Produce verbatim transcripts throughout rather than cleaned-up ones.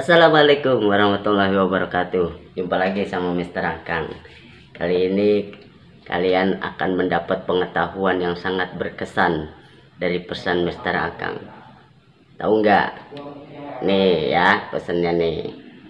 Assalamualaikum warahmatullahi wabarakatuh. Jumpa lagi sama Mister Akang. Kali ini kalian akan mendapat pengetahuan yang sangat berkesan dari pesan Mister Akang. Tahu nggak? Nih ya pesannya nih.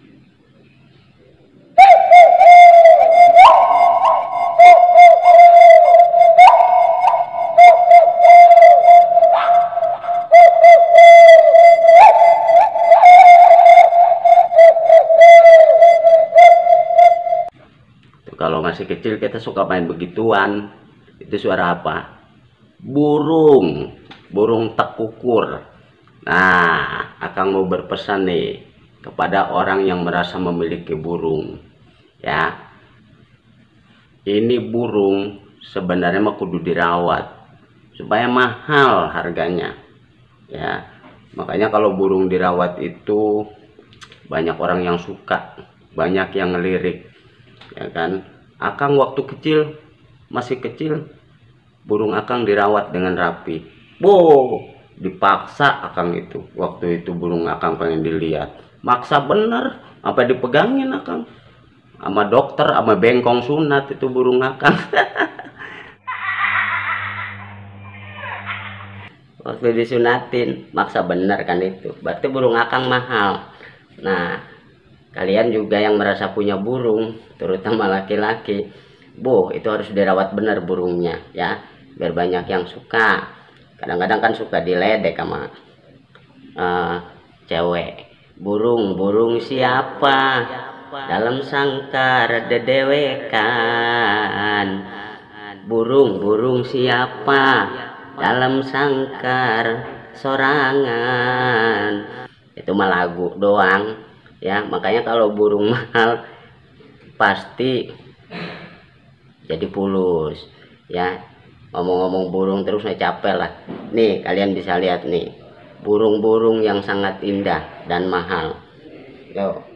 Kalau masih kecil kita suka main begituan. Itu suara apa? Burung, burung tekukur. Nah, Akang mau berpesan nih kepada orang yang merasa memiliki burung. Ya, ini burung sebenarnya mah kudu dirawat supaya mahal harganya. Ya, makanya kalau burung dirawat itu banyak orang yang suka, banyak yang ngelirik. Ya kan, Akang waktu kecil, masih kecil, burung Akang dirawat dengan rapi. Boh, dipaksa Akang itu. Waktu itu burung Akang pengen dilihat, maksa bener, apa dipegangin Akang sama dokter, sama bengkong sunat itu burung Akang. Waktu disunatin, maksa bener kan itu. Berarti burung Akang mahal. Nah, kalian juga yang merasa punya burung, terutama laki-laki, bu, itu harus dirawat benar burungnya ya, biar banyak yang suka. Kadang-kadang kan suka diledek sama uh, cewek. Burung, burung siapa dalam sangkar dedewekan? Burung, burung siapa dalam sangkar sorangan? Itu mah lagu doang. Ya, makanya kalau burung mahal pasti jadi pulus. Ya, ngomong-ngomong burung terus saya capek lah. Nih, kalian bisa lihat nih, burung-burung yang sangat indah dan mahal. Yo,